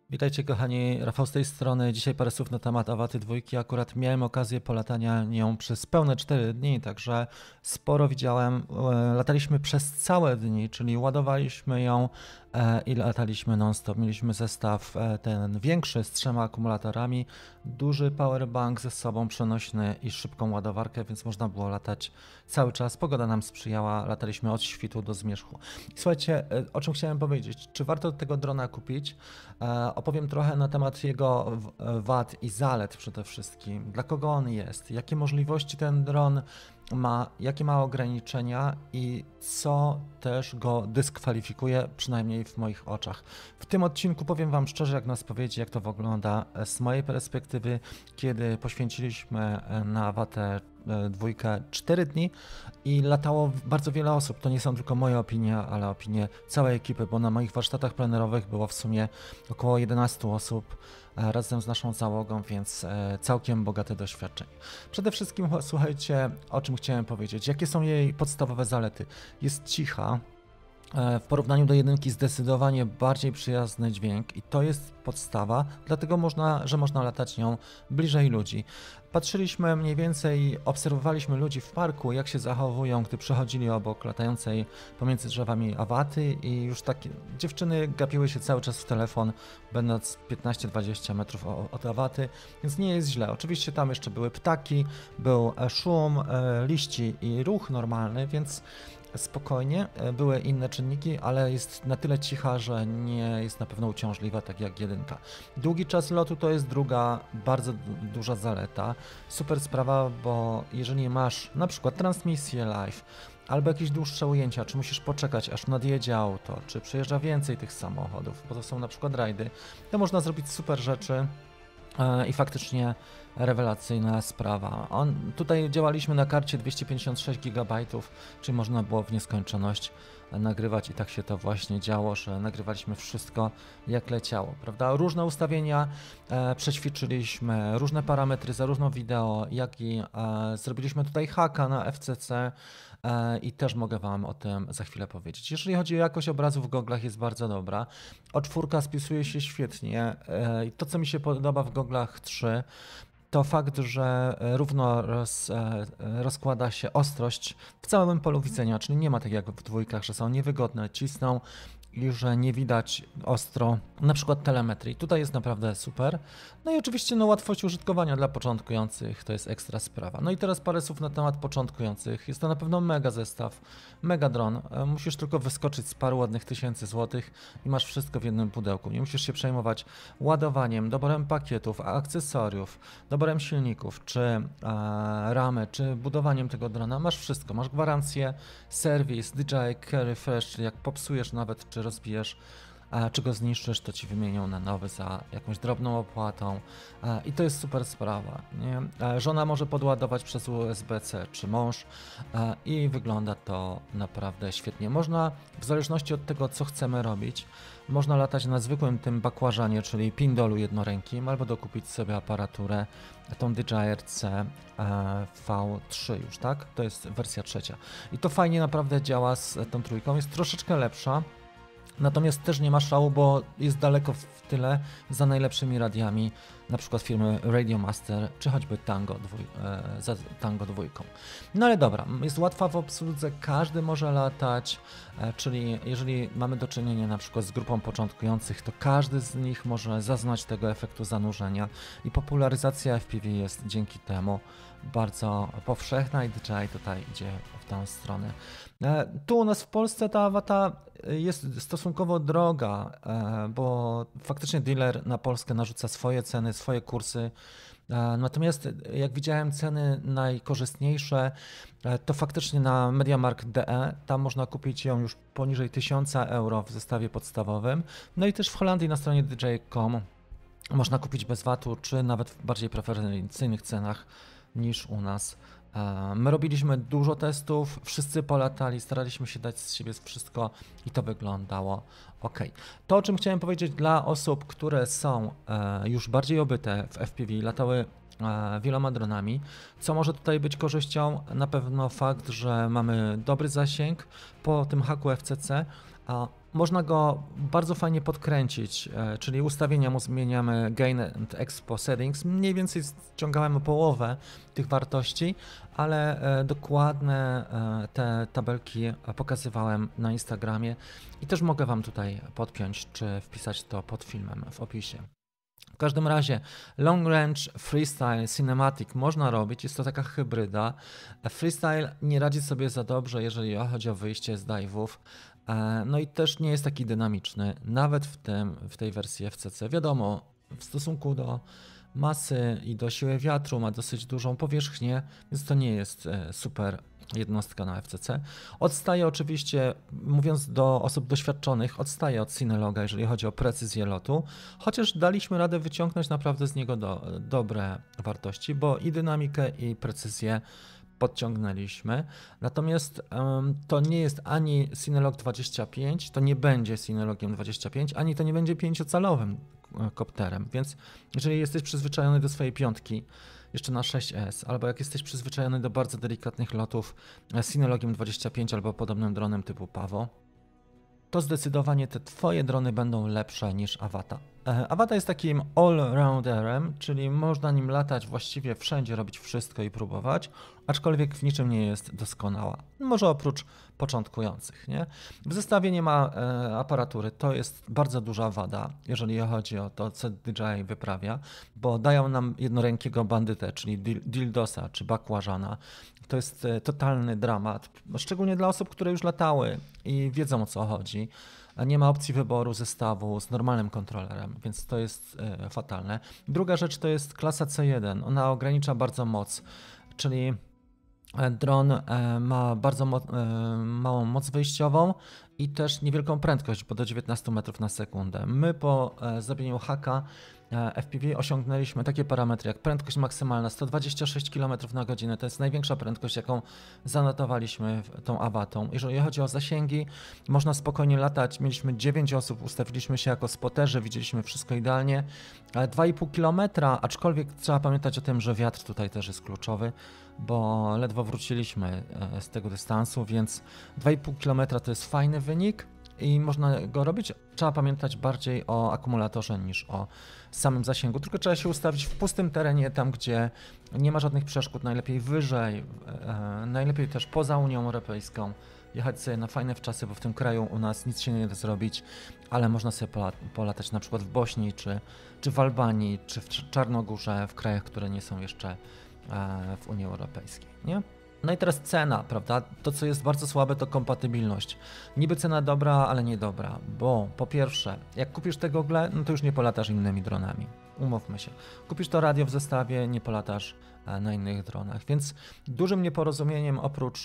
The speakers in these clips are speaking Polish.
Witajcie kochani, Rafał z tej strony. Dzisiaj parę słów na temat Awaty dwójki. Akurat miałem okazję polatania nią przez pełne 4 dni, także sporo widziałem. Lataliśmy przez całe dni, czyli ładowaliśmy ją i lataliśmy non-stop. Mieliśmy zestaw ten większy z 3 akumulatorami, duży powerbank ze sobą przenośny i szybką ładowarkę, więc można było latać cały czas. Pogoda nam sprzyjała, lataliśmy od świtu do zmierzchu. Słuchajcie, o czym chciałem powiedzieć? Czy warto tego drona kupić? Opowiem trochę na temat jego wad i zalet przede wszystkim. Dla kogo on jest? Jakie możliwości ten dron ma? Jakie ma ograniczenia? I co też go dyskwalifikuje, przynajmniej w moich oczach. W tym odcinku powiem Wam szczerze, jak na spowiedzi, jak to wygląda z mojej perspektywy, kiedy poświęciliśmy na Awatę dwójkę 4 dni i latało bardzo wiele osób. To nie są tylko moje opinie, ale opinie całej ekipy, bo na moich warsztatach plenerowych było w sumie około 11 osób razem z naszą załogą, więc całkiem bogate doświadczenie. Przede wszystkim słuchajcie, o czym chciałem powiedzieć. Jakie są jej podstawowe zalety? Jest cicha. W porównaniu do jedynki zdecydowanie bardziej przyjazny dźwięk i to jest podstawa, dlatego można latać nią bliżej ludzi. Patrzyliśmy mniej więcej, obserwowaliśmy ludzi w parku, jak się zachowują, gdy przechodzili obok latającej pomiędzy drzewami Awaty i już takie dziewczyny gapiły się cały czas w telefon, będąc 15-20 metrów od Awaty, więc nie jest źle. Oczywiście tam jeszcze były ptaki, był szum, liści i ruch normalny, więc spokojnie, były inne czynniki, ale jest na tyle cicha, że nie jest na pewno uciążliwa, tak jak jedynka. Długi czas lotu to jest druga bardzo duża zaleta. Super sprawa, bo jeżeli masz na przykład transmisję live, albo jakieś dłuższe ujęcia, czy musisz poczekać, aż nadjedzie auto, czy przejeżdża więcej tych samochodów, bo to są na przykład rajdy, to można zrobić super rzeczy. I faktycznie rewelacyjna sprawa. Tutaj działaliśmy na karcie 256 GB, czyli można było w nieskończoność nagrywać i tak się to właśnie działo, że nagrywaliśmy wszystko jak leciało, prawda? Różne ustawienia przećwiczyliśmy, różne parametry, zarówno wideo, jak i zrobiliśmy tutaj haka na FCC i też mogę Wam o tym za chwilę powiedzieć. Jeżeli chodzi o jakość obrazu w goglach, jest bardzo dobra. O4 spisuje się świetnie i to, co mi się podoba w goglach 3, to fakt, że równo rozkłada się ostrość w całym polu widzenia, czyli nie ma tak jak w dwójkach, że są niewygodne, cisną i że nie widać ostro, na przykład telemetrii. Tutaj jest naprawdę super. No i oczywiście łatwość użytkowania dla początkujących to jest ekstra sprawa. No i teraz parę słów na temat początkujących. Jest to na pewno mega zestaw, mega dron. Musisz tylko wyskoczyć z paru ładnych tysięcy złotych i masz wszystko w jednym pudełku. Nie musisz się przejmować ładowaniem, doborem pakietów, akcesoriów, doborem silników, czy ramy, czy budowaniem tego drona. Masz wszystko. Masz gwarancję, serwis, DJI Carry Fresh, czyli jak popsujesz nawet, czy rozbijesz, czy go zniszczysz, to Ci wymienią na nowy za jakąś drobną opłatą i to jest super sprawa, nie? Żona może podładować przez USB-C, czy mąż i wygląda to naprawdę świetnie. Można, w zależności od tego, co chcemy robić, można latać na zwykłym tym bakłażanie, czyli pindolu jednorękim, albo dokupić sobie aparaturę, tą DJI-RC V3 już, tak? To jest wersja 3. I to fajnie naprawdę działa z tą trójką, jest troszeczkę lepsza. Natomiast też nie ma szału, bo jest daleko w tyle za najlepszymi radiami, na przykład firmy Radiomaster, czy choćby Tango 2. No ale dobra, jest łatwa w obsłudze, każdy może latać, czyli jeżeli mamy do czynienia na przykład z grupą początkujących, to każdy z nich może zaznać tego efektu zanurzenia i popularyzacja FPV jest dzięki temu bardzo powszechna i DJI tutaj idzie w tą stronę. Tu u nas w Polsce ta Awata jest stosunkowo droga, bo faktycznie dealer na Polskę narzuca swoje ceny, swoje kursy. Natomiast jak widziałem ceny najkorzystniejsze, to faktycznie na MediaMarkt.de, tam można kupić ją już poniżej 1000 euro w zestawie podstawowym. No i też w Holandii na stronie dj.com można kupić bez VAT-u, czy nawet w bardziej preferencyjnych cenach niż u nas. My robiliśmy dużo testów, wszyscy polatali, staraliśmy się dać z siebie wszystko i to wyglądało ok. To, o czym chciałem powiedzieć dla osób, które są już bardziej obyte w FPV, latały wieloma dronami, co może tutaj być korzyścią? Na pewno fakt, że mamy dobry zasięg po tym haku FCC, a Można go bardzo fajnie podkręcić, czyli ustawienia mu zmieniamy Gain and Expo Settings. Mniej więcej ściągałem o połowę tych wartości, ale dokładne te tabelki pokazywałem na Instagramie i też mogę Wam tutaj podpiąć, czy wpisać to pod filmem w opisie. W każdym razie Long Range, Freestyle, Cinematic można robić, jest to taka hybryda. Freestyle nie radzi sobie za dobrze, jeżeli chodzi o wyjście z dive'ów. No i też nie jest taki dynamiczny, nawet w tej wersji FCC. Wiadomo, w stosunku do masy i do siły wiatru ma dosyć dużą powierzchnię, więc to nie jest super jednostka na FCC. Odstaje oczywiście, mówiąc do osób doświadczonych, odstaje od Cineloga, jeżeli chodzi o precyzję lotu, chociaż daliśmy radę wyciągnąć naprawdę z niego dobre wartości, bo i dynamikę, i precyzję podciągnęliśmy. Natomiast to nie jest ani Cinelog 25, to nie będzie Cinelogiem 25, ani to nie będzie 5-calowym kopterem, więc jeżeli jesteś przyzwyczajony do swojej piątki, jeszcze na 6S, albo jak jesteś przyzwyczajony do bardzo delikatnych lotów Cinelogiem 25 albo podobnym dronem typu Pavo, to zdecydowanie te Twoje drony będą lepsze niż Avata. Avata jest takim all-rounderem, czyli można nim latać właściwie wszędzie, robić wszystko i próbować, aczkolwiek w niczym nie jest doskonała. Może oprócz początkujących, nie? W zestawie nie ma aparatury, to jest bardzo duża wada, jeżeli chodzi o to, co DJI wyprawia, bo dają nam jednorękiego bandytę, czyli dildosa czy bakłażana. To jest totalny dramat, szczególnie dla osób, które już latały i wiedzą, o co chodzi. Nie ma opcji wyboru zestawu z normalnym kontrolerem, więc to jest fatalne. Druga rzecz to jest klasa C1. Ona ogranicza bardzo moc, czyli dron ma bardzo małą moc wyjściową i też niewielką prędkość, bo do 19 metrów na sekundę. My po zrobieniu haka FPV osiągnęliśmy takie parametry jak prędkość maksymalna 126 km na godzinę, to jest największa prędkość, jaką zanotowaliśmy tą Avatą. Jeżeli chodzi o zasięgi, można spokojnie latać, mieliśmy 9 osób, ustawiliśmy się jako spoterzy, widzieliśmy wszystko idealnie, 2,5 km, aczkolwiek trzeba pamiętać o tym, że wiatr tutaj też jest kluczowy, bo ledwo wróciliśmy z tego dystansu, więc 2,5 km to jest fajny wynik i można go robić. Trzeba pamiętać bardziej o akumulatorze niż o samym zasięgu, tylko trzeba się ustawić w pustym terenie, tam gdzie nie ma żadnych przeszkód, najlepiej wyżej, najlepiej też poza Unią Europejską, jechać sobie na fajne wczasy, bo w tym kraju u nas nic się nie da zrobić, ale można sobie polatać na przykład w Bośni, czy w Albanii, czy w Czarnogórze, w krajach, które nie są jeszcze w Unii Europejskiej, nie? No i teraz cena, prawda? To, co jest bardzo słabe, to kompatybilność. Niby cena dobra, ale niedobra, bo po pierwsze, jak kupisz te gogle, no to już nie polatasz innymi dronami. Umówmy się. Kupisz to radio w zestawie, nie polatasz na innych dronach, więc dużym nieporozumieniem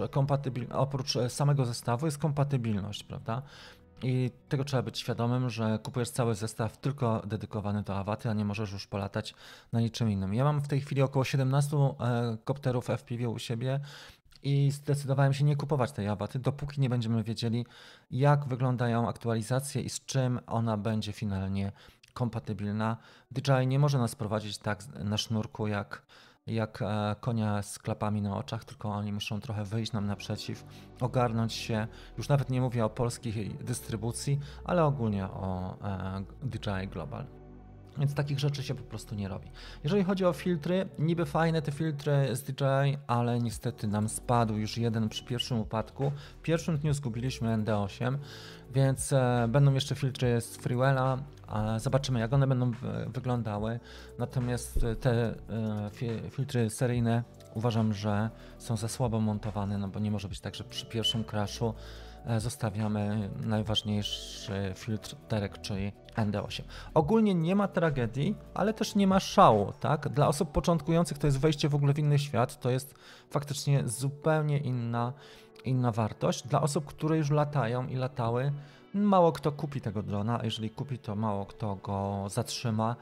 oprócz samego zestawu jest kompatybilność, prawda? I tego trzeba być świadomym, że kupujesz cały zestaw tylko dedykowany do Avaty, a nie możesz już polatać na niczym innym. Ja mam w tej chwili około 17 kopterów FPV u siebie i zdecydowałem się nie kupować tej Avaty, dopóki nie będziemy wiedzieli, jak wyglądają aktualizacje i z czym ona będzie finalnie kompatybilna. DJI nie może nas prowadzić tak na sznurku jak konia z klapami na oczach, tylko oni muszą trochę wyjść nam naprzeciw, ogarnąć się. Już nawet nie mówię o polskiej dystrybucji, ale ogólnie o DJI Global. Więc takich rzeczy się po prostu nie robi. Jeżeli chodzi o filtry, niby fajne te filtry z DJI, ale niestety nam spadł już jeden przy pierwszym upadku. W pierwszym dniu zgubiliśmy ND8, więc będą jeszcze filtry z Freewella. Zobaczymy, jak one będą wyglądały. Natomiast te filtry seryjne uważam, że są za słabo montowane, no bo nie może być tak, że przy pierwszym crashu zostawiamy najważniejszy filtr Terek, czyli ND8. Ogólnie nie ma tragedii, ale też nie ma szału, tak? Dla osób początkujących to jest wejście w ogóle w inny świat, to jest faktycznie zupełnie inna wartość. Dla osób, które już latają i latały, mało kto kupi tego drona, a jeżeli kupi, to mało kto go zatrzyma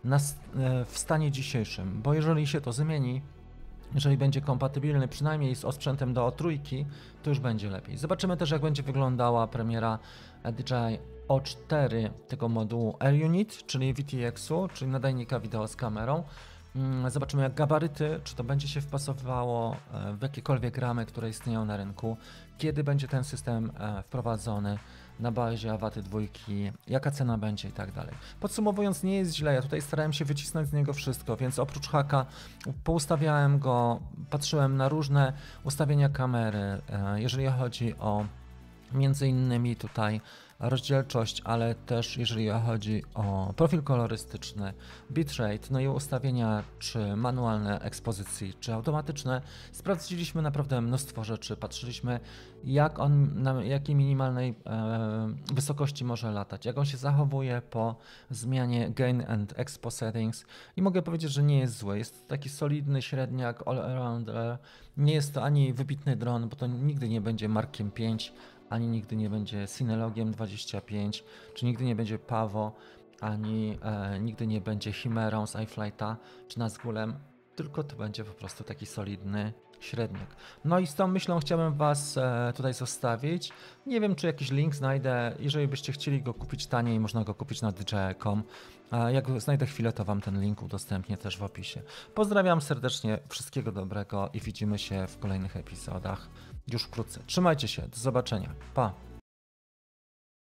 w stanie dzisiejszym, bo jeżeli się to zmieni, jeżeli będzie kompatybilny przynajmniej z osprzętem do O3, to już będzie lepiej. Zobaczymy też, jak będzie wyglądała premiera DJI O4 tego modułu Air Unit, czyli VTX-u, czyli nadajnika wideo z kamerą. Zobaczymy, jak gabaryty, czy to będzie się wpasowywało w jakiekolwiek ramy, które istnieją na rynku, kiedy będzie ten system wprowadzony. na bazie Avaty dwójki, jaka cena będzie i tak dalej. Podsumowując, nie jest źle, ja tutaj starałem się wycisnąć z niego wszystko, więc oprócz haka poustawiałem go, patrzyłem na różne ustawienia kamery, jeżeli chodzi o między innymi tutaj rozdzielczość, ale też jeżeli chodzi o profil kolorystyczny, bitrate, no i ustawienia czy manualne ekspozycji, czy automatyczne. Sprawdziliśmy naprawdę mnóstwo rzeczy, patrzyliśmy jak on, na jakiej minimalnej wysokości może latać, jak on się zachowuje po zmianie Gain and Expo Settings i mogę powiedzieć, że nie jest zły. Jest to taki solidny średniak all arounder, nie jest to ani wybitny dron, bo to nigdy nie będzie Markiem 5, ani nigdy nie będzie Synelogiem 25, czy nigdy nie będzie Pavo, ani nigdy nie będzie Chimerą z iFlighta, czy Nazgulem, tylko to będzie po prostu taki solidny średniak. No i z tą myślą chciałbym Was tutaj zostawić. Nie wiem, czy jakiś link znajdę. Jeżeli byście chcieli go kupić taniej, można go kupić na DJI.com. Jak znajdę chwilę, to Wam ten link udostępnię też w opisie. Pozdrawiam serdecznie, wszystkiego dobrego i widzimy się w kolejnych epizodach już wkrótce. Trzymajcie się, do zobaczenia. Pa!